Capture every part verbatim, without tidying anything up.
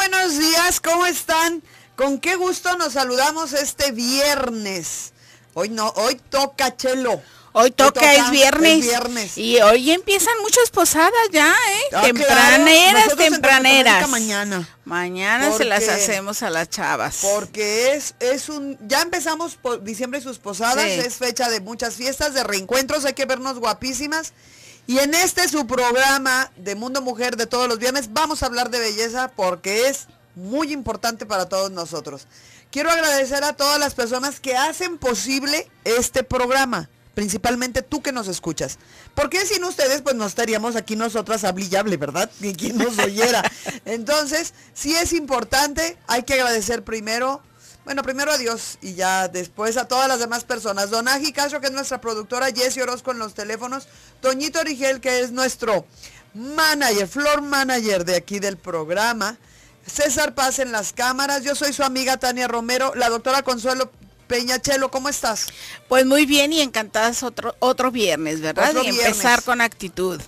buenos días, ¿cómo están? Con qué gusto nos saludamos este viernes. Hoy no, hoy toca, Chelo. Hoy toca, hoy toca es, viernes, es viernes. Y hoy empiezan muchas posadas ya, ¿eh? Ah, tempraneras, claro. tempraneras. Mañana. Mañana porque, se las hacemos a las chavas. Porque es, es un, ya empezamos por diciembre y sus posadas, sí. Es fecha de muchas fiestas, de reencuentros, hay que vernos guapísimas. Y en este su programa de Mundo Mujer de todos los viernes vamos a hablar de belleza porque es muy importante para todos nosotros. Quiero agradecer a todas las personas que hacen posible este programa, principalmente tú que nos escuchas. Porque sin ustedes pues no estaríamos aquí nosotras hable y hable, ¿verdad? Ni quien nos oyera. Entonces, sí es importante, hay que agradecer primero, bueno, primero a Dios y ya después a todas las demás personas. Donaji Castro, que es nuestra productora, Jessie Orozco en los teléfonos, Toñito Origel, que es nuestro manager, floor manager de aquí del programa, César Paz en las cámaras, yo soy su amiga Tania Romero, la doctora Consuelo Peña. Chelo, ¿cómo estás? Pues muy bien y encantadas otro, otro viernes, ¿verdad? Otro y viernes. Empezar con actitud.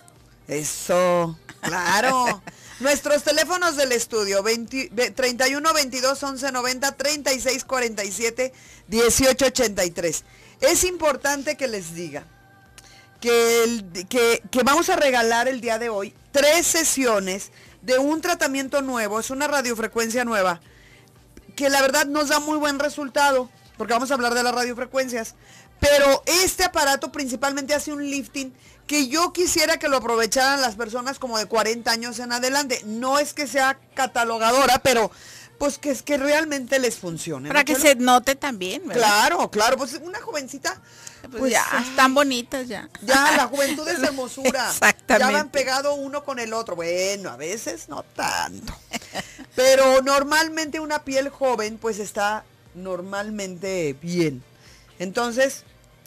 Eso, claro. Nuestros teléfonos del estudio, veinte, treinta y uno, veintidós, once, noventa, treinta y seis, cuarenta y siete, dieciocho, ochenta y tres. Es importante que les diga que, el, que, que vamos a regalar el día de hoy tres sesiones de un tratamiento nuevo, es una radiofrecuencia nueva, que la verdad nos da muy buen resultado, porque vamos a hablar de las radiofrecuencias, pero este aparato principalmente hace un lifting que yo quisiera que lo aprovecharan las personas como de cuarenta años en adelante. No es que sea catalogadora, pero pues que es que realmente les funcione. Para ¿no, que Chelo? se note también, ¿verdad? Claro, claro, pues una jovencita. Pues, pues ya, ay, están bonitas ya. Ya, la juventud es hermosura. Exactamente. Ya van pegado uno con el otro. Bueno, a veces no tanto. Pero normalmente una piel joven pues está normalmente bien. Entonces,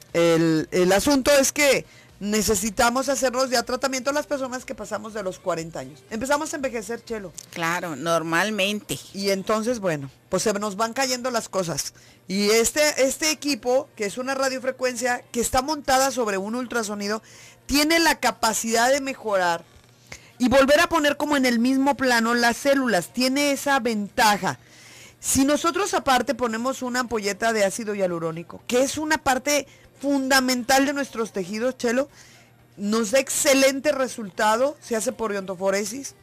el, el asunto es que necesitamos hacernos ya tratamiento a las personas que pasamos de los cuarenta años. Empezamos a envejecer, Chelo. Claro, normalmente. Y entonces, bueno, pues se nos van cayendo las cosas. Y este, este equipo, que es una radiofrecuencia que está montada sobre un ultrasonido, tiene la capacidad de mejorar y volver a poner como en el mismo plano las células. Tiene esa ventaja. Si nosotros aparte ponemos una ampolleta de ácido hialurónico, que es una parte fundamental de nuestros tejidos, Chelo, nos da excelente resultado, se hace por iontoforesis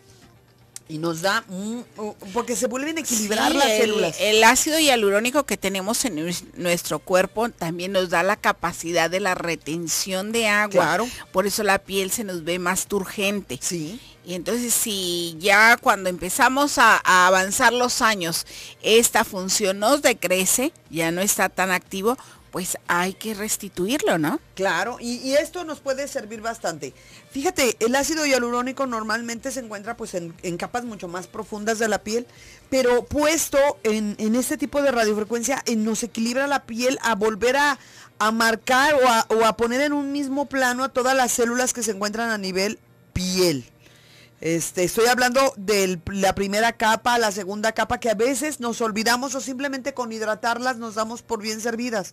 y nos da, mm, porque se vuelven a equilibrar sí, las el, células. El ácido hialurónico que tenemos en nuestro cuerpo también nos da la capacidad de la retención de agua. Claro. Por eso la piel se nos ve más turgente. Sí. Y entonces si ya cuando empezamos a, a avanzar los años, esta función nos decrece, ya no está tan activo, pues hay que restituirlo, ¿no? Claro, y, y esto nos puede servir bastante. Fíjate, el ácido hialurónico normalmente se encuentra pues en, en capas mucho más profundas de la piel, pero puesto en, en este tipo de radiofrecuencia eh, nos equilibra la piel a volver a, a marcar o a, o a poner en un mismo plano a todas las células que se encuentran a nivel piel. Este, estoy hablando de la primera capa, la segunda capa, que a veces nos olvidamos o simplemente con hidratarlas nos damos por bien servidas.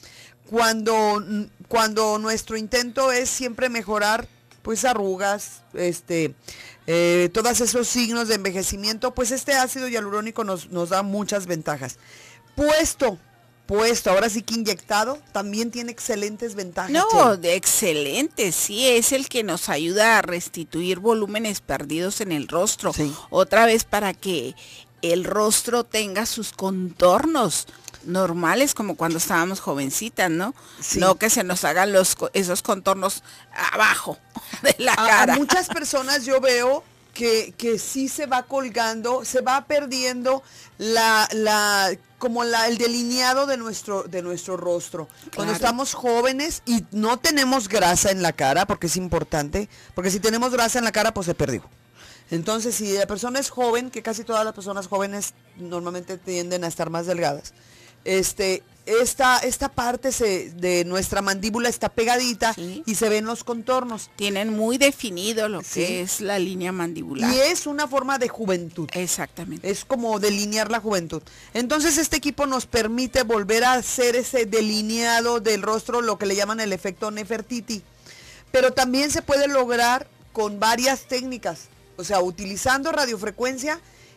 Cuando, cuando nuestro intento es siempre mejorar, pues arrugas, este, eh, todos esos signos de envejecimiento, pues este ácido hialurónico nos, nos da muchas ventajas. Puesto, puesto, ahora sí que inyectado, también tiene excelentes ventajas. No, de excelente, sí, es el que nos ayuda a restituir volúmenes perdidos en el rostro. Sí. Otra vez para que el rostro tenga sus contornos normales como cuando estábamos jovencitas, ¿no? Sí. No que se nos hagan los esos contornos abajo de la a, cara. A muchas personas yo veo que, que sí se va colgando, se va perdiendo la, la, como la, el delineado de nuestro, de nuestro rostro. Claro. Cuando estamos jóvenes y no tenemos grasa en la cara, porque es importante, porque si tenemos grasa en la cara, pues se perdió. Entonces, si la persona es joven, que casi todas las personas jóvenes normalmente tienden a estar más delgadas, este, esta, esta parte se, de nuestra mandíbula está pegadita, sí, y se ven los contornos. Tienen muy definido lo sí, que es la línea mandibular. Y es una forma de juventud. Exactamente. Es como delinear la juventud. Entonces este equipo nos permite volver a hacer ese delineado del rostro, lo que le llaman el efecto Nefertiti. Pero también se puede lograr con varias técnicas. O sea, utilizando radiofrecuencia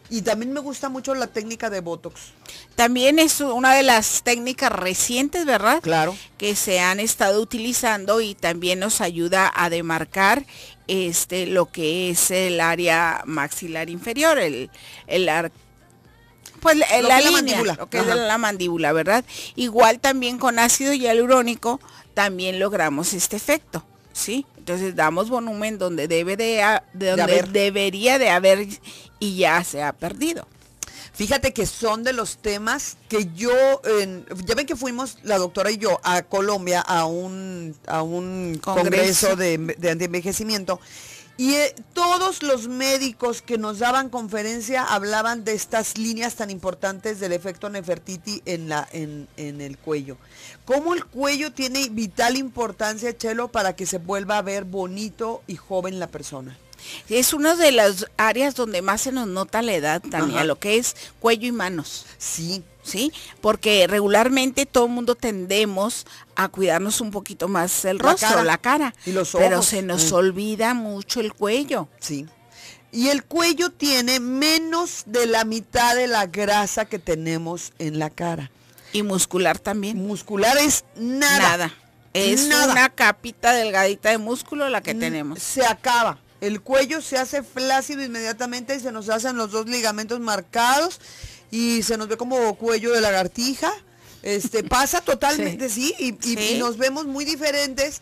Y también me gusta mucho la técnica de Botox. También es una de las técnicas recientes, ¿verdad? Claro. Que se han estado utilizando y también nos ayuda a demarcar este lo que es el área maxilar inferior, el, el ar, pues el, la, línea, la mandíbula. Lo que Ajá. es la mandíbula, ¿verdad? Igual también con ácido hialurónico también logramos este efecto, ¿sí? Entonces damos volumen donde debe de, de donde de debería de haber y ya se ha perdido. Fíjate que son de los temas que yo, eh, ya ven que fuimos la doctora y yo a Colombia a un, a un congreso, congreso de, de antienvejecimiento y eh, todos los médicos que nos daban conferencia hablaban de estas líneas tan importantes del efecto Nefertiti en, la, en, en el cuello. Cómo el cuello tiene vital importancia, Chelo, para que se vuelva a ver bonito y joven la persona. Es una de las áreas donde más se nos nota la edad, Tania, lo que es cuello y manos. Sí. Sí, porque regularmente todo el mundo tendemos a cuidarnos un poquito más el la rostro, cara. la cara. Y los ojos. Pero se nos mm. olvida mucho el cuello. Sí. Y el cuello tiene menos de la mitad de la grasa que tenemos en la cara. Y muscular también. Muscular es nada. Nada. Es nada. Una capita delgadita de músculo la que mm, tenemos. Se acaba. El cuello se hace flácido inmediatamente y se nos hacen los dos ligamentos marcados y se nos ve como cuello de lagartija. Este pasa totalmente, sí, sí, y, y, ¿Sí? y nos vemos muy diferentes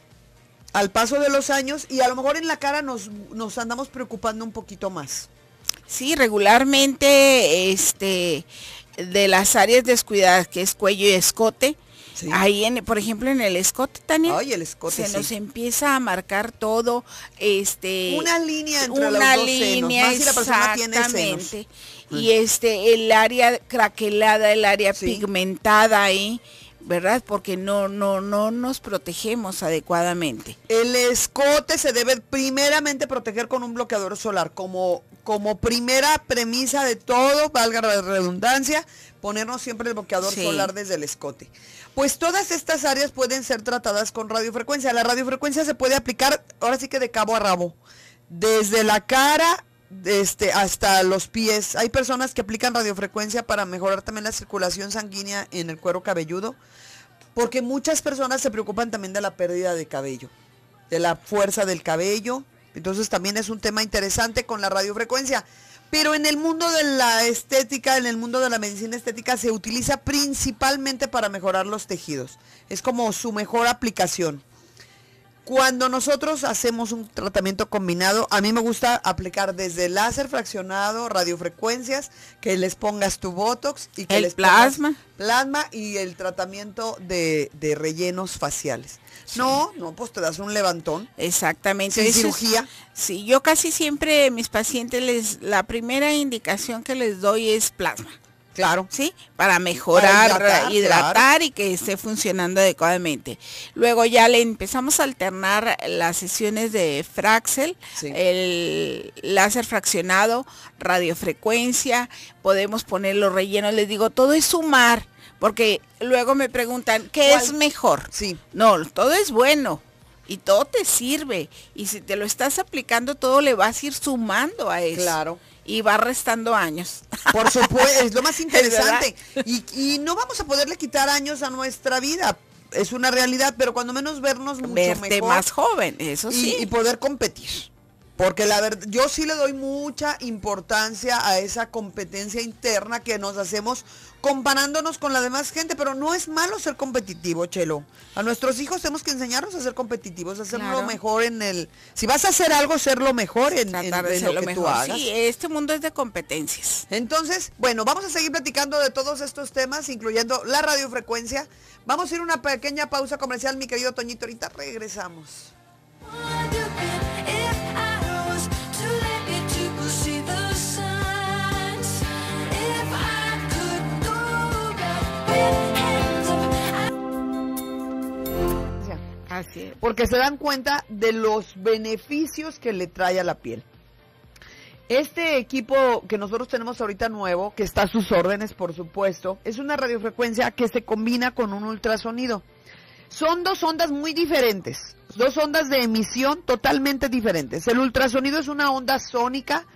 al paso de los años y a lo mejor en la cara nos, nos andamos preocupando un poquito más. Sí, regularmente este de las áreas descuidadas que es cuello y escote. Sí. Ahí, en, por ejemplo, en el escote, Tania, Ay, el escote, se sí. nos empieza a marcar todo, este, una línea entre una los dos línea, senos, más si la persona tiene senos. Y este, el área craquelada, el área sí. pigmentada ahí, ¿verdad? Porque no, no, no nos protegemos adecuadamente. El escote se debe primeramente proteger con un bloqueador solar, como, como primera premisa de todo, valga la redundancia, ponernos siempre el bloqueador sí. solar desde el escote. Pues todas estas áreas pueden ser tratadas con radiofrecuencia. La radiofrecuencia se puede aplicar, ahora sí que de cabo a rabo, desde la cara este, hasta los pies. Hay personas que aplican radiofrecuencia para mejorar también la circulación sanguínea en el cuero cabelludo, porque muchas personas se preocupan también de la pérdida de cabello, de la fuerza del cabello. Entonces también es un tema interesante con la radiofrecuencia. Pero en el mundo de la estética, en el mundo de la medicina estética, se utiliza principalmente para mejorar los tejidos. Es como su mejor aplicación. Cuando nosotros hacemos un tratamiento combinado, a mí me gusta aplicar desde láser fraccionado, radiofrecuencias, que les pongas tu Botox y que el les plasma. pongas plasma y el tratamiento de, de rellenos faciales. Sí. No, no, pues te das un levantón. Exactamente. Sin cirugía. Sí, yo casi siempre a mis pacientes les, la primera indicación que les doy es plasma. Claro. Sí, para mejorar, para hidratar, hidratar claro. y que esté funcionando adecuadamente. Luego ya le empezamos a alternar las sesiones de Fraxel, sí. el láser fraccionado, radiofrecuencia, podemos poner los rellenos, les digo, todo es sumar, porque luego me preguntan, ¿qué ¿Cuál? es mejor? Sí. No, todo es bueno. Y todo te sirve. Y si te lo estás aplicando, todo le vas a ir sumando a eso. Claro. Y va restando años. Por supuesto, es lo más interesante. Y, y no vamos a poderle quitar años a nuestra vida. Es una realidad, pero cuando menos vernos mucho Verte mejor. más joven, eso sí. Y, y poder competir. Porque la verdad, yo sí le doy mucha importancia a esa competencia interna que nos hacemos comparándonos con la demás gente, pero no es malo ser competitivo, Chelo. A nuestros hijos tenemos que enseñarnos a ser competitivos, a hacerlo claro. mejor en el... Si vas a hacer algo, serlo mejor en, en, en lo, lo que mejor. tú hagas. Sí, este mundo es de competencias. Entonces, bueno, vamos a seguir platicando de todos estos temas, incluyendo la radiofrecuencia. Vamos a ir a una pequeña pausa comercial, mi querido Toñito. Ahorita regresamos. Así es. Porque se dan cuenta de los beneficios que le trae a la piel. Este equipo que nosotros tenemos ahorita nuevo, que está a sus órdenes, por supuesto, es una radiofrecuencia que se combina con un ultrasonido. Son dos ondas muy diferentes, dos ondas de emisión totalmente diferentes. El ultrasonido es una onda sónica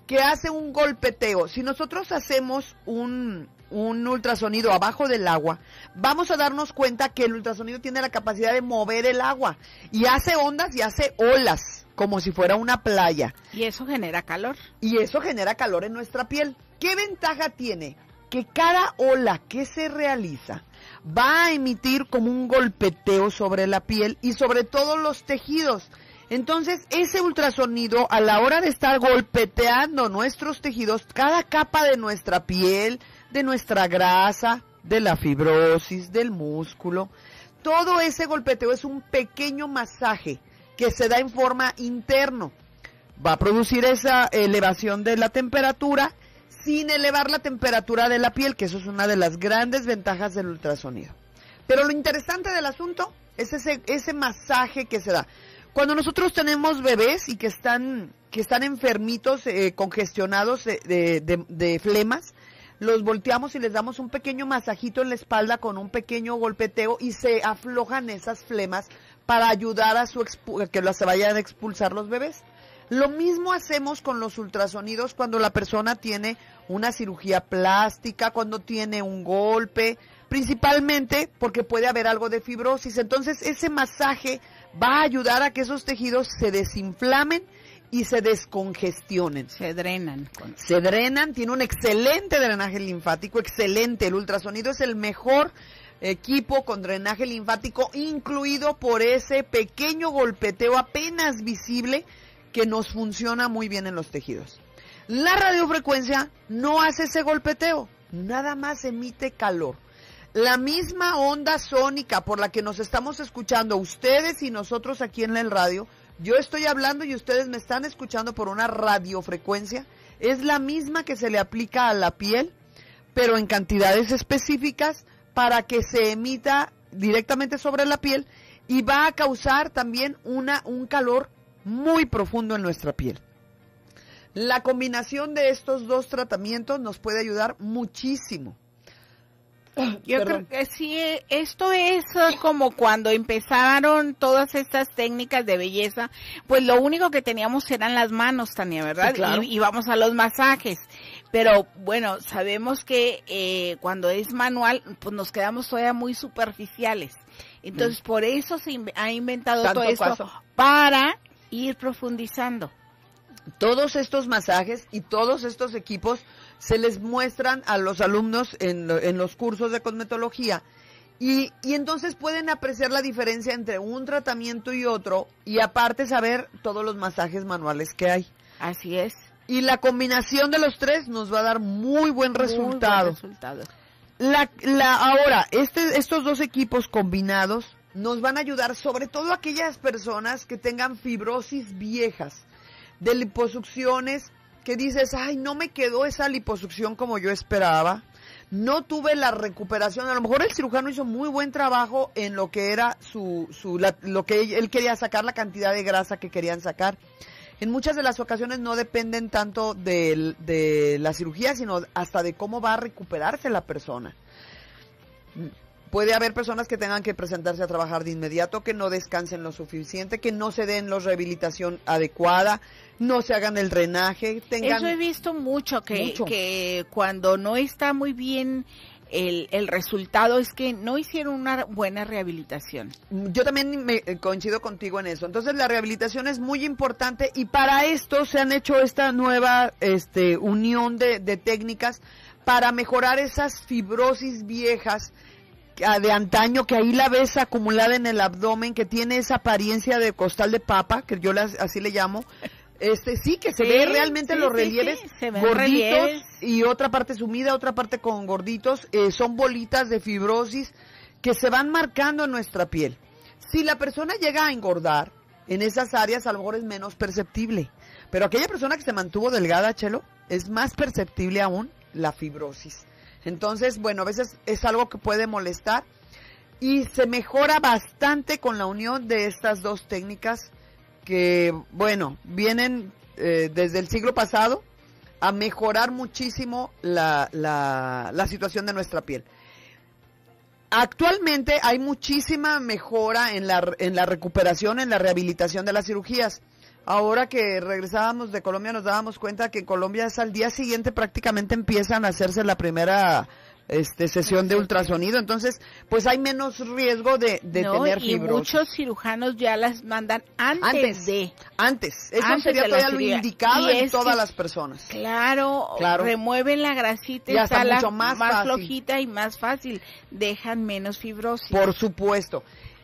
que hace un golpeteo. Si nosotros hacemos un, un ultrasonido abajo del agua, vamos a darnos cuenta que el ultrasonido tiene la capacidad de mover el agua y hace ondas y hace olas, como si fuera una playa. Y eso genera calor. Y eso genera calor en nuestra piel. ¿Qué ventaja tiene? Que cada ola que se realiza va a emitir como un golpeteo sobre la piel y sobre todos los tejidos. Entonces, ese ultrasonido, a la hora de estar golpeteando nuestros tejidos, cada capa de nuestra piel, de nuestra grasa, de la fibrosis, del músculo, todo ese golpeteo es un pequeño masaje que se da en forma interno. Va a producir esa elevación de la temperatura sin elevar la temperatura de la piel, que eso es una de las grandes ventajas del ultrasonido. Pero lo interesante del asunto es ese, ese masaje que se da. Cuando nosotros tenemos bebés y que están, que están enfermitos, eh, congestionados de, de, de, de flemas, los volteamos y les damos un pequeño masajito en la espalda con un pequeño golpeteo y se aflojan esas flemas para ayudar a su expu- que se vayan a expulsar los bebés. Lo mismo hacemos con los ultrasonidos cuando la persona tiene una cirugía plástica, cuando tiene un golpe, principalmente porque puede haber algo de fibrosis. Entonces ese masaje va a ayudar a que esos tejidos se desinflamen y se descongestionen. Se drenan. Se drenan, tiene un excelente drenaje linfático, excelente. El ultrasonido es el mejor equipo con drenaje linfático, incluido por ese pequeño golpeteo apenas visible que nos funciona muy bien en los tejidos. La radiofrecuencia no hace ese golpeteo, nada más emite calor. La misma onda sónica por la que nos estamos escuchando ustedes y nosotros aquí en el radio, yo estoy hablando y ustedes me están escuchando por una radiofrecuencia, es la misma que se le aplica a la piel, pero en cantidades específicas para que se emita directamente sobre la piel y va a causar también una, un calor muy profundo en nuestra piel. La combinación de estos dos tratamientos nos puede ayudar muchísimo. Yo Perdón. creo que sí, esto es como cuando empezaron todas estas técnicas de belleza, pues lo único que teníamos eran las manos, Tania, ¿verdad? Sí, claro. y, y vamos a los masajes. Pero bueno, sabemos que eh, cuando es manual, pues nos quedamos todavía muy superficiales. Entonces, mm. por eso se in- ha inventado Tanto todo esto caso. para ir profundizando. Todos estos masajes y todos estos equipos se les muestran a los alumnos en, lo, en los cursos de cosmetología y, y entonces pueden apreciar la diferencia entre un tratamiento y otro y aparte saber todos los masajes manuales que hay. Así es. Y la combinación de los tres nos va a dar muy buen resultado. Muy buen resultado. La, la, ahora, este, estos dos equipos combinados nos van a ayudar sobre todo a aquellas personas que tengan fibrosis viejas, de liposucciones, que dices, ay, no me quedó esa liposucción como yo esperaba, no tuve la recuperación, a lo mejor el cirujano hizo muy buen trabajo en lo que era su, su la, lo que él quería sacar, la cantidad de grasa que querían sacar. En muchas de las ocasiones no dependen tanto de, de la cirugía, sino hasta de cómo va a recuperarse la persona. Puede haber personas que tengan que presentarse a trabajar de inmediato, que no descansen lo suficiente, que no se den la rehabilitación adecuada, no se hagan el drenaje. Tengan... Eso he visto mucho, que, mucho. que cuando no está muy bien el, el resultado es que no hicieron una buena rehabilitación. Yo también me coincido contigo en eso. Entonces la rehabilitación es muy importante y para esto se han hecho esta nueva este, unión de, de técnicas para mejorar esas fibrosis viejas de antaño, que ahí la ves acumulada en el abdomen, que tiene esa apariencia de costal de papa, que yo las, así le llamo. Este sí, que se sí, ve realmente sí, los relieves sí, sí. gorditos relieves. Y otra parte sumida, otra parte con gorditos, eh, son bolitas de fibrosis que se van marcando en nuestra piel. Si la persona llega a engordar en esas áreas, a lo mejor es menos perceptible, pero aquella persona que se mantuvo delgada, Chelo, es más perceptible aún la fibrosis. Entonces, bueno, a veces es algo que puede molestar y se mejora bastante con la unión de estas dos técnicas que, bueno, vienen eh, desde el siglo pasado a mejorar muchísimo la, la, la situación de nuestra piel. Actualmente hay muchísima mejora en la, en la recuperación, en la rehabilitación de las cirugías. ahora que regresábamos de Colombia nos dábamos cuenta que en Colombia es al día siguiente prácticamente empiezan a hacerse la primera este sesión de ultrasonido, entonces pues hay menos riesgo de, de no, tener y fibrosis. Muchos cirujanos ya las mandan antes, antes de antes eso antes sería todavía lo cirugía. indicado Y en es todas que, las personas. Claro, claro, remueven la grasita y ya está, está mucho la, más, más flojita y más fácil, dejan menos fibrosis. Por supuesto.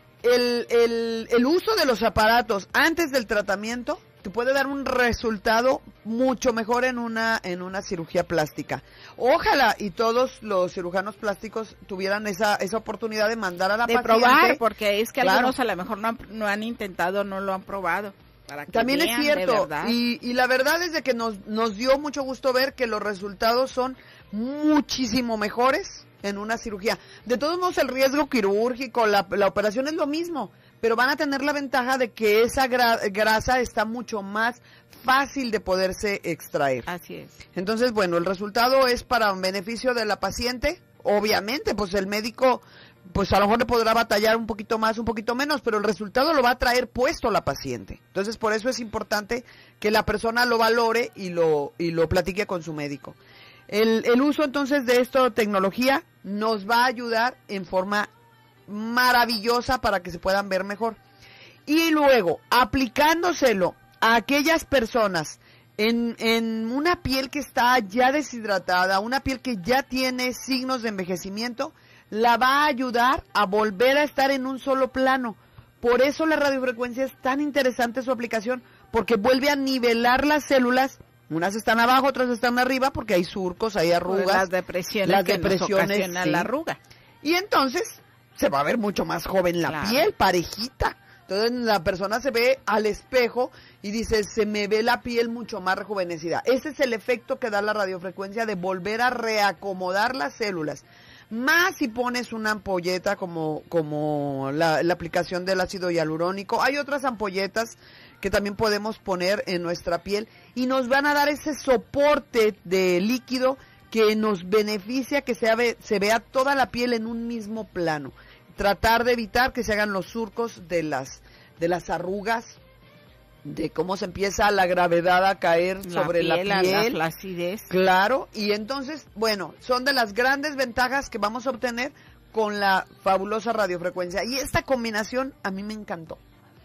El, el, el uso de los aparatos antes del tratamiento te puede dar un resultado mucho mejor en una en una cirugía plástica. Ojalá y todos los cirujanos plásticos tuvieran esa esa oportunidad de mandar a la de paciente. probar, porque es que claro. algunos a lo mejor no han, no han intentado, no lo han probado. Para que También vean, es cierto, y, y la verdad es de que nos, nos dio mucho gusto ver que los resultados son muchísimo mejores en una cirugía. De todos modos, el riesgo quirúrgico, la, la operación es lo mismo, pero van a tener la ventaja de que esa gra, grasa está mucho más fácil de poderse extraer. Así es. Entonces, bueno, el resultado es para un beneficio de la paciente. Obviamente, pues el médico, pues a lo mejor le podrá batallar un poquito más, un poquito menos, pero el resultado lo va a traer puesto la paciente. Entonces, por eso es importante que la persona lo valore y lo, y lo platique con su médico. El, el uso entonces de esta tecnología nos va a ayudar en forma maravillosa para que se puedan ver mejor. Y luego, aplicándoselo a aquellas personas en, en una piel que está ya deshidratada, una piel que ya tiene signos de envejecimiento, la va a ayudar a volver a estar en un solo plano. Por eso la radiofrecuencia es tan interesante su aplicación, porque vuelve a nivelar las células. Unas están abajo, otras están arriba, porque hay surcos, hay arrugas. Las depresiones, las que depresiones, nos ocasionan sí. la arruga. Y entonces se va a ver mucho más joven la claro. piel, parejita. Entonces la persona se ve al espejo y dice, se me ve la piel mucho más rejuvenecida. Ese es el efecto que da la radiofrecuencia de volver a reacomodar las células. Más si pones una ampolleta como, como la, la aplicación del ácido hialurónico. Hay otras ampolletas que también podemos poner en nuestra piel y nos van a dar ese soporte de líquido que nos beneficia que se, ve, se vea toda la piel en un mismo plano. Tratar de evitar que se hagan los surcos de las, de las arrugas, de cómo se empieza la gravedad a caer la sobre piel, la piel. La flacidez. Claro, y entonces, bueno, son de las grandes ventajas que vamos a obtener con la fabulosa radiofrecuencia. Y esta combinación a mí me encantó.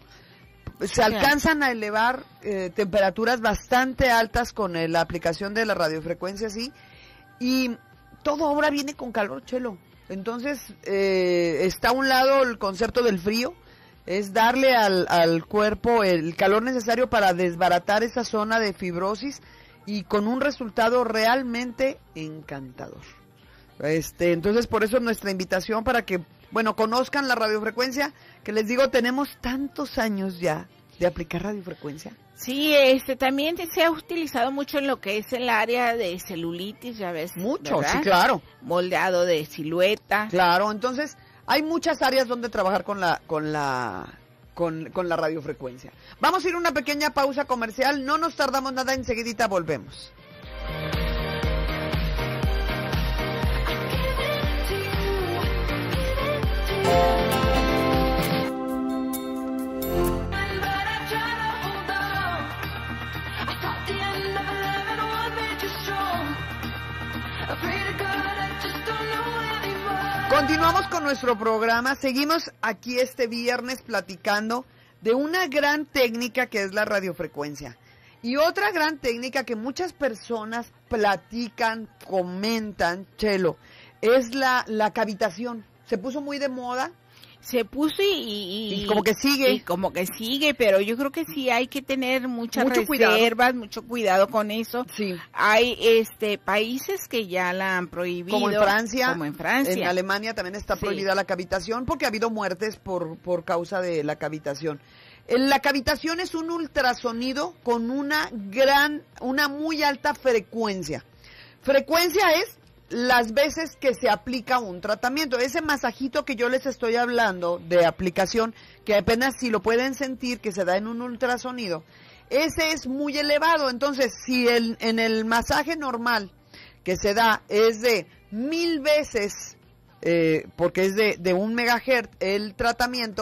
Se alcanzan a elevar eh, temperaturas bastante altas con eh, la aplicación de la radiofrecuencia, sí, y todo ahora viene con calor, Chelo. Entonces, eh, está a un lado el concepto del frío, es darle al, al cuerpo el calor necesario para desbaratar esa zona de fibrosis y con un resultado realmente encantador. Este, entonces, por eso nuestra invitación para que, bueno, conozcan la radiofrecuencia, que les digo, tenemos tantos años ya de aplicar radiofrecuencia. Sí, este también se ha utilizado mucho en lo que es el área de celulitis, ya ves. Mucho, ¿verdad? sí, claro. Moldeado de silueta. Claro, entonces hay muchas áreas donde trabajar con la con la con, con la radiofrecuencia. Vamos a ir a una pequeña pausa comercial, no nos tardamos nada, enseguidita volvemos. Continuamos con nuestro programa, seguimos aquí este viernes platicando de una gran técnica que es la radiofrecuencia. Y otra gran técnica que muchas personas platican, comentan, Chelo, es la, la cavitación. Se puso muy de moda. Se puso y, y, y como que sigue. Y como que sigue, pero yo creo que sí hay que tener muchas mucho reservas, cuidado. mucho cuidado con eso. Sí. Hay este países que ya la han prohibido. Como en Francia. Como en Francia. En Alemania también está prohibida sí. la cavitación porque ha habido muertes por, por causa de la cavitación. La cavitación es un ultrasonido con una gran, una muy alta frecuencia. Frecuencia es las veces que se aplica un tratamiento. Ese masajito que yo les estoy hablando de aplicación, que apenas si lo pueden sentir, que se da en un ultrasonido, ese es muy elevado. Entonces, si el, en el masaje normal que se da es de mil veces, eh, porque es de, de un megahertz el tratamiento,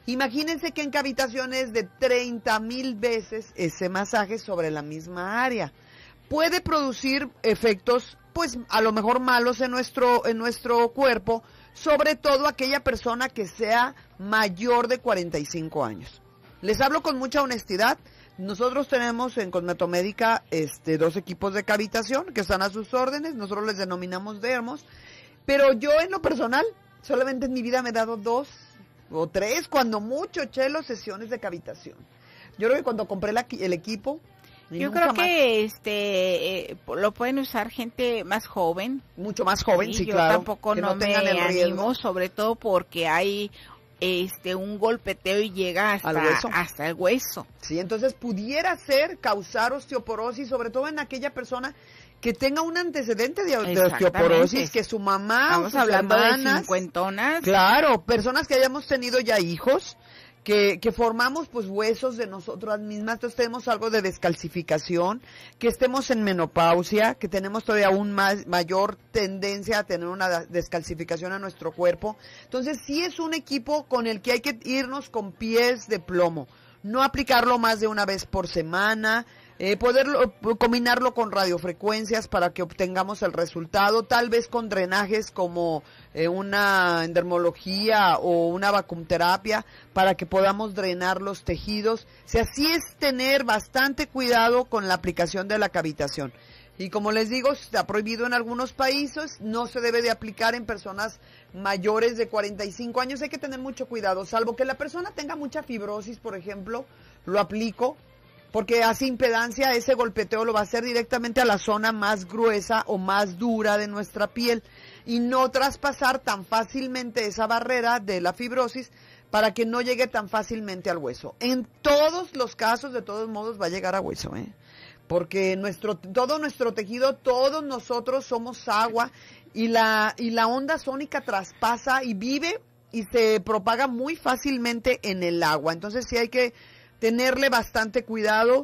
Imagínense que en cavitaciones de treinta mil veces ese masaje sobre la misma área. Puede producir efectos, pues, a lo mejor malos en nuestro, en nuestro cuerpo, sobre todo aquella persona que sea mayor de cuarenta y cinco años. Les hablo con mucha honestidad. Nosotros tenemos en Cosmetomédica este, dos equipos de cavitación que están a sus órdenes. Nosotros les denominamos dermos. Pero yo en lo personal, solamente en mi vida me he dado dos o tres, cuando mucho, Chelo, sesiones de cavitación. Yo creo que cuando compré la, el equipo... Yo creo más. que este eh, lo pueden usar gente más joven. Mucho más joven, sí, sí yo claro. Tampoco no, no me animo, sobre todo porque hay este un golpeteo y llega hasta, hasta el hueso. Sí, entonces pudiera ser causar osteoporosis, sobre todo en aquella persona que tenga un antecedente de, de osteoporosis, que su mamá Estamos o sus hablando hermanas, de cincuentonas. Claro, personas que hayamos tenido ya hijos, que, que formamos pues huesos de nosotras mismas, entonces tenemos algo de descalcificación, que estemos en menopausia, que tenemos todavía aún más mayor tendencia a tener una descalcificación a nuestro cuerpo. Entonces sí es un equipo con el que hay que irnos con pies de plomo, no aplicarlo más de una vez por semana. Eh, poderlo, combinarlo con radiofrecuencias para que obtengamos el resultado, tal vez con drenajes como eh, una endermología o una vacuumterapia para que podamos drenar los tejidos. O sea, sí es tener bastante cuidado con la aplicación de la cavitación. Y como les digo, está prohibido en algunos países, no se debe de aplicar en personas mayores de cuarenta y cinco años, hay que tener mucho cuidado, salvo que la persona tenga mucha fibrosis, por ejemplo, lo aplico. Porque hace impedancia, ese golpeteo lo va a hacer directamente a la zona más gruesa o más dura de nuestra piel y no traspasar tan fácilmente esa barrera de la fibrosis para que no llegue tan fácilmente al hueso. En todos los casos, de todos modos, va a llegar a hueso, ¿eh? Porque nuestro, todo nuestro tejido, todos nosotros somos agua y la, y la onda sónica traspasa y vive y se propaga muy fácilmente en el agua. Entonces sí hay que tenerle bastante cuidado,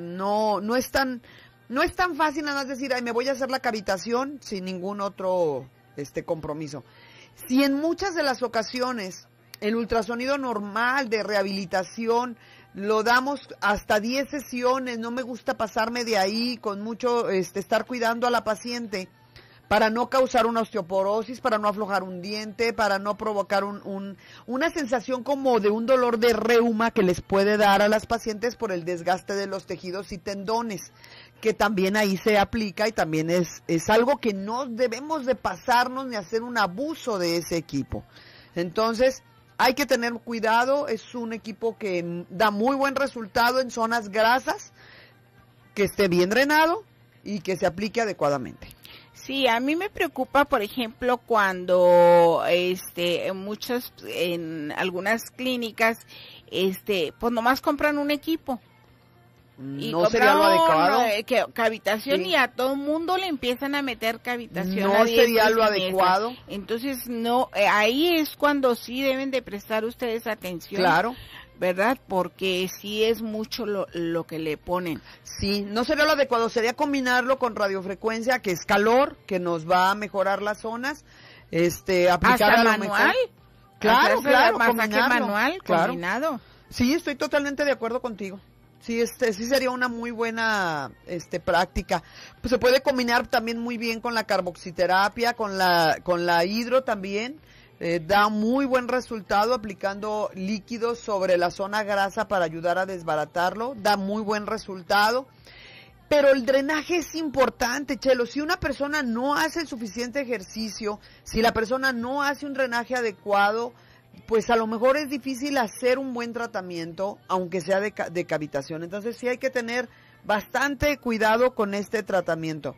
no no es tan no es tan fácil nada más decir, ay, me voy a hacer la cavitación sin ningún otro este compromiso. Si en muchas de las ocasiones el ultrasonido normal de rehabilitación lo damos hasta diez sesiones, no me gusta pasarme de ahí con mucho este estar cuidando a la paciente para no causar una osteoporosis, para no aflojar un diente, para no provocar un, un, una sensación como de un dolor de reuma que les puede dar a las pacientes por el desgaste de los tejidos y tendones, que también ahí se aplica y también es, es algo que no debemos de pasarnos ni hacer un abuso de ese equipo. Entonces, hay que tener cuidado, es un equipo que da muy buen resultado en zonas grasas, que esté bien drenado y que se aplique adecuadamente. Sí, a mí me preocupa, por ejemplo, cuando este en muchas en algunas clínicas este pues nomás compran un equipo. Y no sería lo adecuado. No, que, cavitación sí. Y a todo el mundo le empiezan a meter cavitación. No sería lo adecuado. Entonces, no, eh, ahí es cuando sí deben de prestar ustedes atención. Claro. ¿Verdad? Porque sí es mucho lo, lo que le ponen. Sí, no sería lo adecuado, sería combinarlo con radiofrecuencia, que es calor, que nos va a mejorar las zonas, este, aplicar ¿Hasta a manual? Mejor... Claro, claro, masaje manual, claro. Combinado. Sí, estoy totalmente de acuerdo contigo. Sí, este, sí sería una muy buena, este, práctica. Pues se puede combinar también muy bien con la carboxiterapia, con la, con la hidro también. Eh, da muy buen resultado aplicando líquidos sobre la zona grasa para ayudar a desbaratarlo, da muy buen resultado, pero el drenaje es importante, Chelo. Si una persona no hace el suficiente ejercicio, si la persona no hace un drenaje adecuado, pues a lo mejor es difícil hacer un buen tratamiento, aunque sea de, de cavitación. Entonces sí hay que tener bastante cuidado con este tratamiento.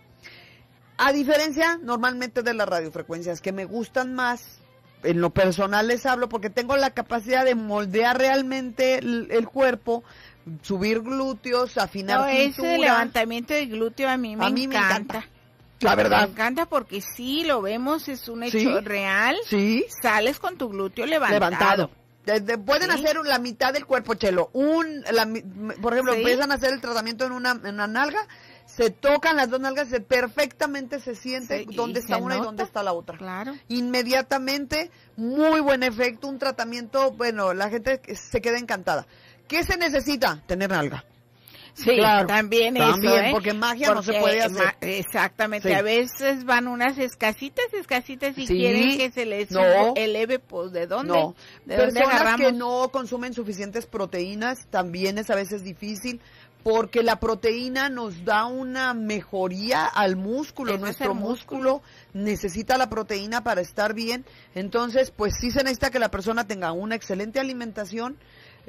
A diferencia normalmente de las radiofrecuencias, que me gustan más. En lo personal les hablo porque tengo la capacidad de moldear realmente el, el cuerpo, subir glúteos, afinar no, cintura. Ese levantamiento de glúteo a mí me a mí encanta. Me encanta. La verdad. Me encanta porque sí, lo vemos, es un hecho ¿Sí? real. Sí. Sales con tu glúteo levantado. Levantado. De, de, pueden ¿Sí? hacer la mitad del cuerpo, Chelo. Un, la, por ejemplo, ¿Sí? empiezan a hacer el tratamiento en una, en una nalga, se tocan las dos nalgas, se perfectamente se siente sí, dónde está una nota, y dónde está la otra. Claro. Inmediatamente, muy buen efecto, un tratamiento, bueno, la gente se queda encantada. ¿Qué se necesita? Tener nalga. Sí, claro, también, también eso, ¿eh? porque magia porque no se puede hacer. Ma exactamente, sí. A veces van unas escasitas, escasitas y sí. quieren que se les no. eleve, pues, ¿de dónde? No. ¿De Personas dónde agarramos? que no consumen suficientes proteínas, también es a veces difícil, porque la proteína nos da una mejoría al músculo, Eso nuestro es músculo. músculo necesita la proteína para estar bien, entonces, pues sí se necesita que la persona tenga una excelente alimentación.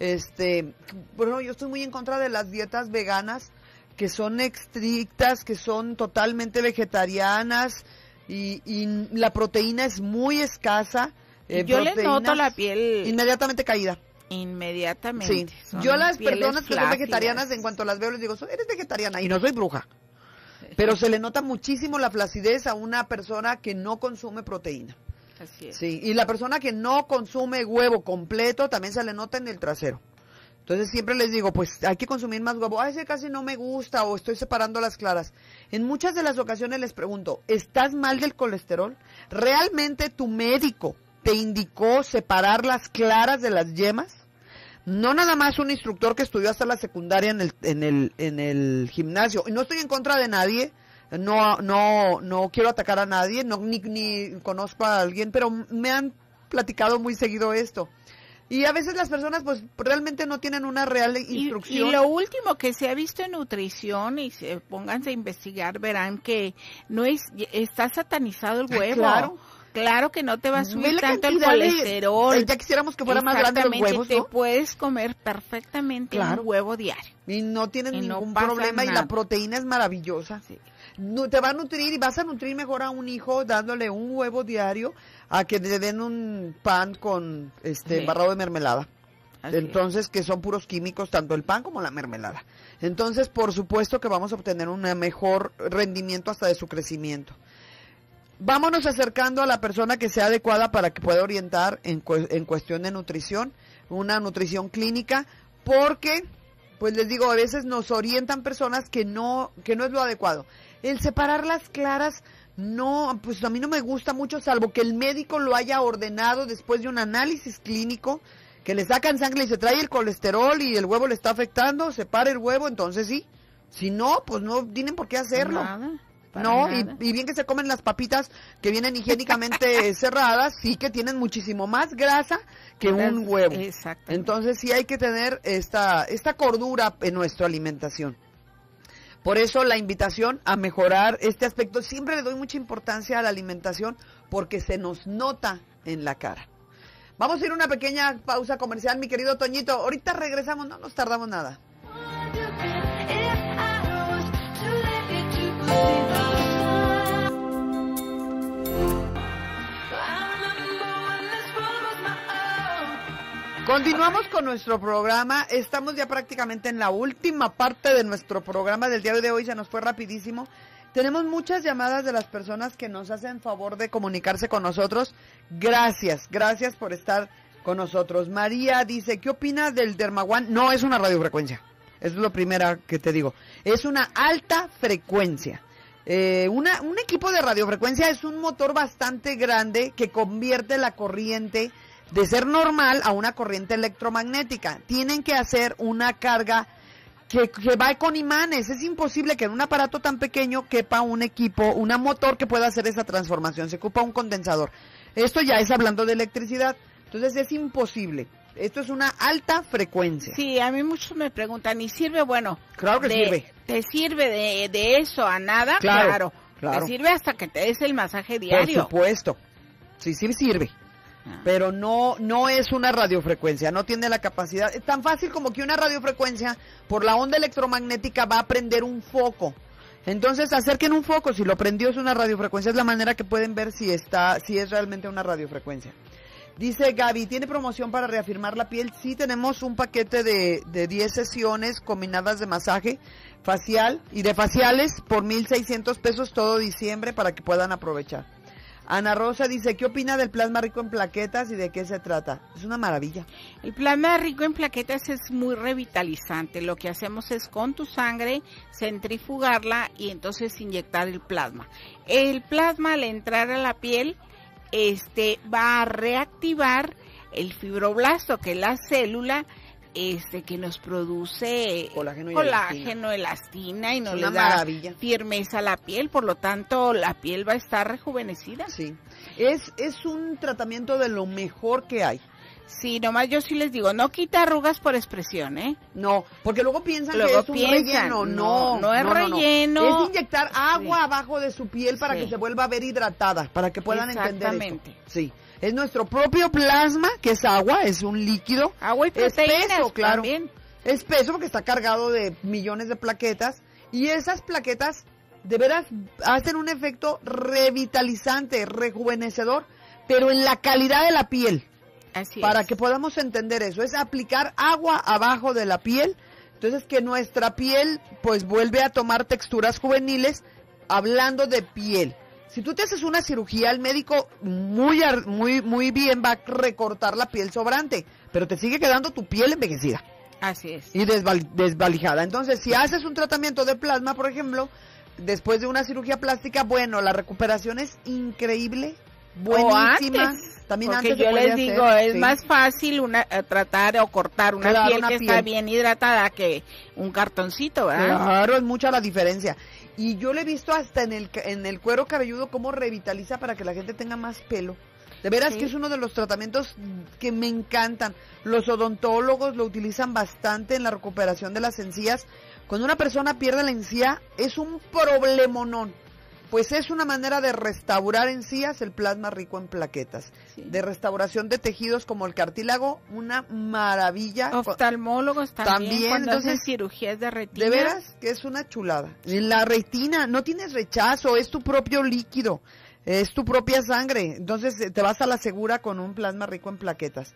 Este, bueno, yo estoy muy en contra de las dietas veganas que son estrictas, que son totalmente vegetarianas y, y la proteína es muy escasa. Eh, yo le noto la piel inmediatamente caída. Inmediatamente. Sí. Yo a las personas que son vegetarianas, en cuanto las veo les digo, eres vegetariana y no soy bruja. Pero se le nota muchísimo la flacidez a una persona que no consume proteína. Así es. Sí, y la persona que no consume huevo completo también se le nota en el trasero. Entonces siempre les digo, pues hay que consumir más huevo. Ay, ese casi no me gusta o estoy separando las claras. En muchas de las ocasiones les pregunto, ¿estás mal del colesterol? ¿Realmente tu médico te indicó separar las claras de las yemas? No nada más un instructor que estudió hasta la secundaria en el, en el, en el gimnasio. Y no estoy en contra de nadie. No, no, no quiero atacar a nadie, no, ni, ni conozco a alguien, pero me han platicado muy seguido esto. Y a veces las personas pues realmente no tienen una real instrucción. Y, y lo último que se ha visto en nutrición, y se, pónganse a investigar, verán que no es, está satanizado el huevo. Claro. Claro que no te va a subir tanto el colesterol. De, ya quisiéramos que fuera más grande los huevos, ¿no? Te puedes comer perfectamente claro. un huevo diario. Y no tienes y ningún no problema nada. Y la proteína es maravillosa. Sí. No, te va a nutrir y vas a nutrir mejor a un hijo dándole un huevo diario a que le den un pan con este sí. embarrado de mermelada. Así Entonces, es. que son puros químicos, tanto el pan como la mermelada. Entonces, por supuesto que vamos a obtener un mejor rendimiento hasta de su crecimiento. Vámonos acercando a la persona que sea adecuada para que pueda orientar en, cu en cuestión de nutrición, una nutrición clínica, porque, pues les digo, a veces nos orientan personas que no, que no es lo adecuado. El separar las claras, no, pues a mí no me gusta mucho, salvo que el médico lo haya ordenado después de un análisis clínico, que le sacan sangre y se trae el colesterol y el huevo le está afectando, separa el huevo, entonces sí. Si no, pues no tienen por qué hacerlo. Nada. No, y, y bien que se comen las papitas que vienen higiénicamente cerradas, sí que tienen muchísimo más grasa que un huevo. Entonces sí hay que tener esta, esta cordura en nuestra alimentación. Por eso la invitación a mejorar este aspecto, siempre le doy mucha importancia a la alimentación porque se nos nota en la cara. Vamos a ir a una pequeña pausa comercial, mi querido Toñito. Ahorita regresamos, no nos tardamos nada. Continuamos con nuestro programa, estamos ya prácticamente en la última parte de nuestro programa del día de hoy, se nos fue rapidísimo. Tenemos muchas llamadas de las personas que nos hacen favor de comunicarse con nosotros. Gracias, gracias por estar con nosotros. María dice, ¿qué opina del Dermawan? No es una radiofrecuencia, es lo primero que te digo, es una alta frecuencia. Eh, una, un equipo de radiofrecuencia es un motor bastante grande que convierte la corriente de ser normal a una corriente electromagnética. Tienen que hacer una carga que, que va con imanes. Es imposible que en un aparato tan pequeño quepa un equipo, un motor que pueda hacer esa transformación. Se ocupa un condensador. Esto ya es hablando de electricidad. Entonces es imposible. Esto es una alta frecuencia. Sí, a mí muchos me preguntan, ¿y sirve? Bueno, claro que de, sirve. ¿Te sirve de, de eso a nada? Claro, claro, claro. Te sirve hasta que te des el masaje diario. Por supuesto. Sí, sí sirve. Ah. Pero no, no es una radiofrecuencia, no tiene la capacidad. Es tan fácil como que una radiofrecuencia, por la onda electromagnética, va a prender un foco. Entonces acerquen un foco, si lo prendió es una radiofrecuencia, es la manera que pueden ver si está, si es realmente una radiofrecuencia. Dice Gaby, ¿tiene promoción para reafirmar la piel? Sí, tenemos un paquete de, de diez sesiones combinadas de masaje facial y de faciales por mil seiscientos pesos todo diciembre para que puedan aprovechar. Ana Rosa dice, ¿qué opina del plasma rico en plaquetas y de qué se trata? Es una maravilla. El plasma rico en plaquetas es muy revitalizante. Lo que hacemos es con tu sangre centrifugarla y entonces inyectar el plasma. El plasma al entrar a la piel este va a reactivar el fibroblasto, que es la célula este que nos produce colágeno y colágeno, elastina, y nos le da maravilla. firmeza a la piel, por lo tanto la piel va a estar rejuvenecida. Sí, es, es un tratamiento de lo mejor que hay. Sí, nomás yo sí les digo, no quita arrugas por expresión, ¿eh? No, porque luego piensan luego que es un piensan, relleno. No, No, no es no, no, relleno. No. Es inyectar agua sí. abajo de su piel para sí. que se vuelva a ver hidratada, para que puedan entender Exactamente. esto. Sí. Es nuestro propio plasma, que es agua, es un líquido. Agua y proteínas, espeso, claro. También. Espeso porque está cargado de millones de plaquetas. Y esas plaquetas, de veras, hacen un efecto revitalizante, rejuvenecedor, pero en la calidad de la piel. Así para es. que podamos entender eso, es aplicar agua abajo de la piel. Entonces que nuestra piel pues vuelve a tomar texturas juveniles, hablando de piel. Si tú te haces una cirugía, el médico muy, muy, muy bien va a recortar la piel sobrante, pero te sigue quedando tu piel envejecida. Así es. Y desval, desvalijada. Entonces, si haces un tratamiento de plasma, por ejemplo, después de una cirugía plástica, bueno, la recuperación es increíble, buenísima. O antes. También Porque antes yo les hacer, digo, es sí. más fácil una, tratar o cortar una claro, piel una que piel. está bien hidratada que un cartoncito, ¿verdad? Claro, es mucha la diferencia. Y yo le he visto hasta en el, en el cuero cabelludo cómo revitaliza para que la gente tenga más pelo. De veras Sí. que es uno de los tratamientos que me encantan. Los odontólogos lo utilizan bastante en la recuperación de las encías. Cuando una persona pierde la encía, es un problemonón. Pues es una manera de restaurar encías, el plasma rico en plaquetas. Sí. De restauración de tejidos como el cartílago, una maravilla. Oftalmólogos también, También, cuando entonces, hacen cirugías de retina. De veras que es una chulada. En la retina no tienes rechazo, es tu propio líquido, es tu propia sangre. Entonces te vas a la segura con un plasma rico en plaquetas.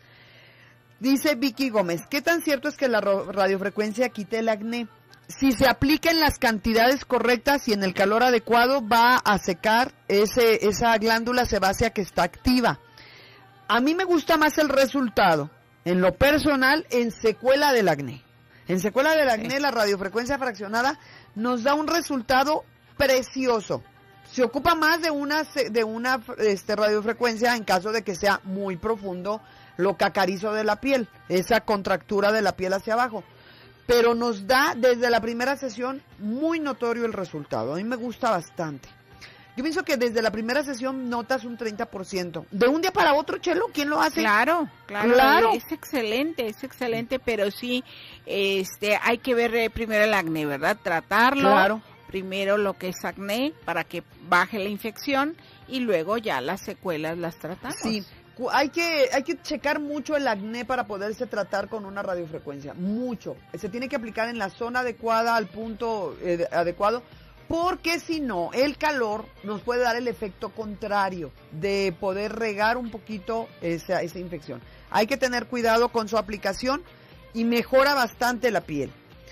Dice Vicky Gómez, ¿qué tan cierto es que la radiofrecuencia quite el acné? Si se aplica en las cantidades correctas y en el calor adecuado, va a secar ese, esa glándula sebácea que está activa. A mí me gusta más el resultado, en lo personal, en secuela del acné. En secuela del acné, sí. La radiofrecuencia fraccionada nos da un resultado precioso. Se ocupa más de una, de una este, radiofrecuencia en caso de que sea muy profundo lo cacarizo de la piel, esa contractura de la piel hacia abajo. Pero nos da desde la primera sesión muy notorio el resultado. A mí me gusta bastante. Yo pienso que desde la primera sesión notas un treinta por ciento. De un día para otro, Chelo, ¿quién lo hace? Claro, claro, claro. Es excelente, es excelente, pero sí, este, hay que ver eh, primero el acné, ¿verdad? Tratarlo. Claro. Primero lo que es acné para que baje la infección y luego ya las secuelas las tratamos. Sí. Hay que, hay que checar mucho el acné para poderse tratar con una radiofrecuencia, mucho. Se tiene que aplicar en la zona adecuada, al punto eh, adecuado, porque si no, el calor nos puede dar el efecto contrario de poder regar un poquito esa, esa infección. Hay que tener cuidado con su aplicación y mejora bastante la piel.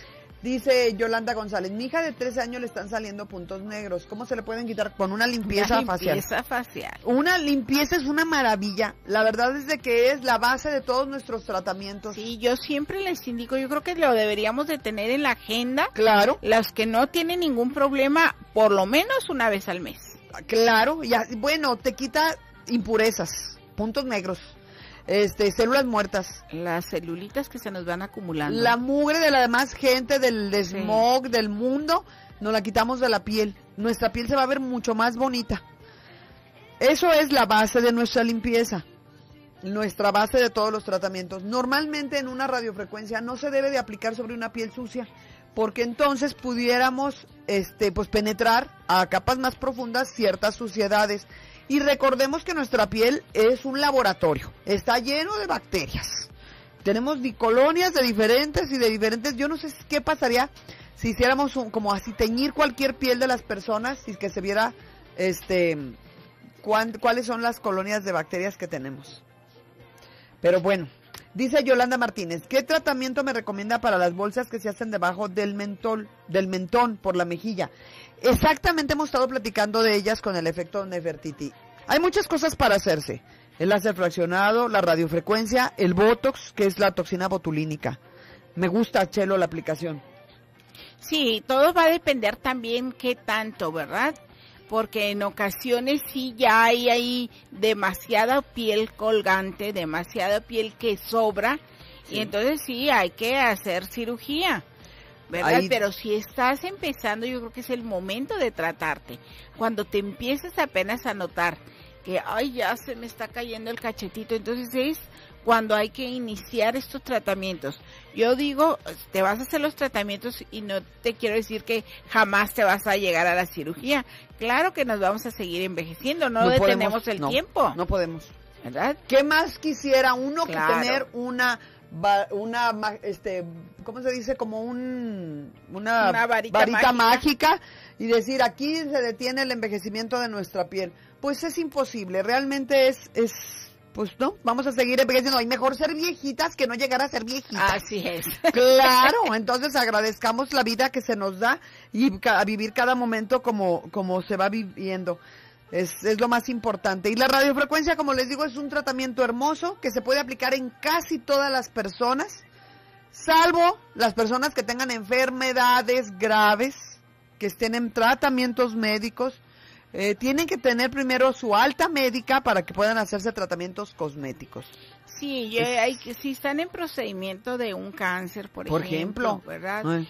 Dice Yolanda González, mi hija de trece años le están saliendo puntos negros. ¿Cómo se le pueden quitar? Con una limpieza, una limpieza facial. facial. Una limpieza es una maravilla. La verdad es de que es la base de todos nuestros tratamientos. Sí, yo siempre les indico, yo creo que lo deberíamos de tener en la agenda. Claro. Las que no tienen ningún problema, por lo menos una vez al mes. Claro, ya, bueno, te quita impurezas, puntos negros. Este, células muertas. Las celulitas que se nos van acumulando. La mugre de la demás gente, del smog, sí. del mundo, nos la quitamos de la piel. Nuestra piel se va a ver mucho más bonita. Eso es la base de nuestra limpieza. Nuestra base de todos los tratamientos. Normalmente en una radiofrecuencia no se debe de aplicar sobre una piel sucia, porque entonces pudiéramos, este, pues penetrar a capas más profundas ciertas suciedades. Y recordemos que nuestra piel es un laboratorio, está lleno de bacterias. Tenemos colonias de diferentes y de diferentes, yo no sé qué pasaría si hiciéramos un, como así teñir cualquier piel de las personas y que se viera este cuán, cuáles son las colonias de bacterias que tenemos. Pero bueno, dice Yolanda Martínez, ¿qué tratamiento me recomienda para las bolsas que se hacen debajo del mentol, del mentón por la mejilla? Exactamente, hemos estado platicando de ellas con el efecto Nefertiti. Hay muchas cosas para hacerse. El láser fraccionado, la radiofrecuencia, el Botox, que es la toxina botulínica. Me gusta, Chelo, la aplicación. Sí, todo va a depender también qué tanto, ¿verdad? Porque en ocasiones sí ya hay ahí demasiada piel colgante, demasiada piel que sobra, sí. Y entonces sí hay que hacer cirugía, ¿verdad? Ahí... Pero si estás empezando, yo creo que es el momento de tratarte. Cuando te empieces apenas a notar que, ay, ya se me está cayendo el cachetito, entonces es cuando hay que iniciar estos tratamientos. Yo digo, te vas a hacer los tratamientos y no te quiero decir que jamás te vas a llegar a la cirugía. Claro que nos vamos a seguir envejeciendo, no, no detenemos podemos, el no, tiempo. No podemos. ¿Verdad? ¿Qué más quisiera uno claro. que tener una, una, este, ¿cómo se dice? Como un, una, una varita, varita mágica. mágica y decir, aquí se detiene el envejecimiento de nuestra piel? Pues es imposible, realmente es, es, pues no, vamos a seguir envejeciendo. Hay mejor ser viejitas que no llegar a ser viejitas. Así es. Claro, entonces agradezcamos la vida que se nos da y a vivir cada momento como, como se va viviendo. Es, es lo más importante. Y la radiofrecuencia, como les digo, es un tratamiento hermoso que se puede aplicar en casi todas las personas, salvo las personas que tengan enfermedades graves, que estén en tratamientos médicos. Eh, tienen que tener primero su alta médica para que puedan hacerse tratamientos cosméticos. Sí, yo, hay, si están en procedimiento de un cáncer, por, por ejemplo, ejemplo, ¿verdad? Ay.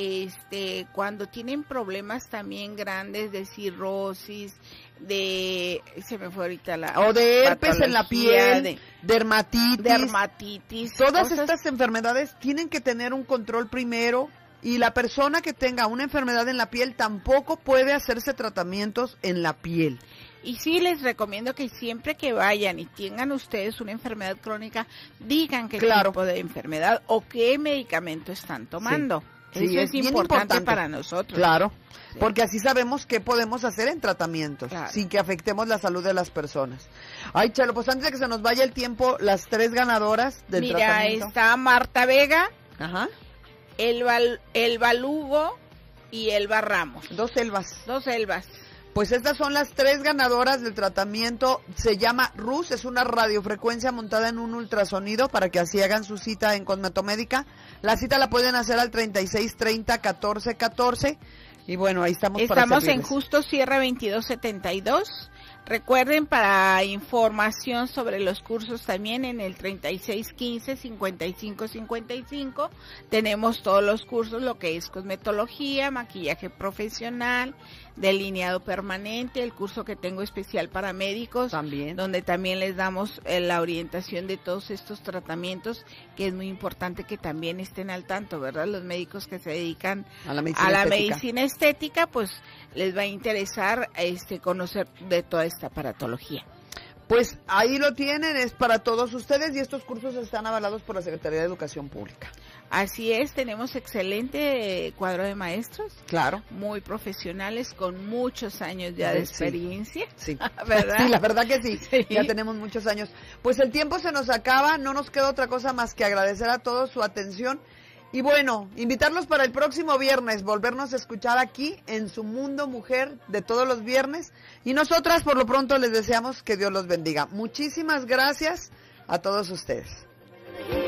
Este, cuando tienen problemas también grandes de cirrosis, de, se me fue ahorita la... O de herpes en la piel, de, dermatitis. Dermatitis. Todas cosas... estas enfermedades tienen que tener un control primero. Y la persona que tenga una enfermedad en la piel tampoco puede hacerse tratamientos en la piel. Y sí les recomiendo que siempre que vayan y tengan ustedes una enfermedad crónica, digan qué claro. tipo de enfermedad o qué medicamento están tomando. Sí. Eso Sí, es, es importante, importante para nosotros. Claro, sí. Porque así sabemos qué podemos hacer en tratamientos, claro. sin que afectemos la salud de las personas. Ay, Chelo, pues antes de que se nos vaya el tiempo, las tres ganadoras del Mira, tratamiento. Mira, está Marta Vega. Ajá. Elba, Elba Lugo y Elba Ramos. Dos Elbas. Dos Elbas. Pues estas son las tres ganadoras del tratamiento. Se llama R U S, es una radiofrecuencia montada en un ultrasonido para que así hagan su cita en Cosmetomédica. La cita la pueden hacer al treinta y seis treinta catorce catorce. Y bueno, ahí estamos, estamos para Estamos en Justo Sierra veintidós setenta y dos. Recuerden, para información sobre los cursos también en el treinta y seis quince cincuenta y cinco cincuenta y cinco tenemos todos los cursos, lo que es cosmetología, maquillaje profesional, delineado permanente, el curso que tengo especial para médicos, también, donde también les damos eh, la orientación de todos estos tratamientos, que es muy importante que también estén al tanto, ¿verdad? Los médicos que se dedican a la medicina, a la estética. medicina estética, pues les va a interesar este conocer de toda esta aparatología. Pues ahí lo tienen, es para todos ustedes y estos cursos están avalados por la Secretaría de Educación Pública. Así es, tenemos excelente cuadro de maestros. Claro. Muy profesionales, con muchos años ya de experiencia. Sí, sí. ¿Verdad? Sí, la verdad que sí. Sí, ya tenemos muchos años. Pues el tiempo se nos acaba, no nos queda otra cosa más que agradecer a todos su atención. Y bueno, invitarlos para el próximo viernes, volvernos a escuchar aquí en Su Mundo Mujer de todos los viernes. Y nosotras por lo pronto les deseamos que Dios los bendiga. Muchísimas gracias a todos ustedes.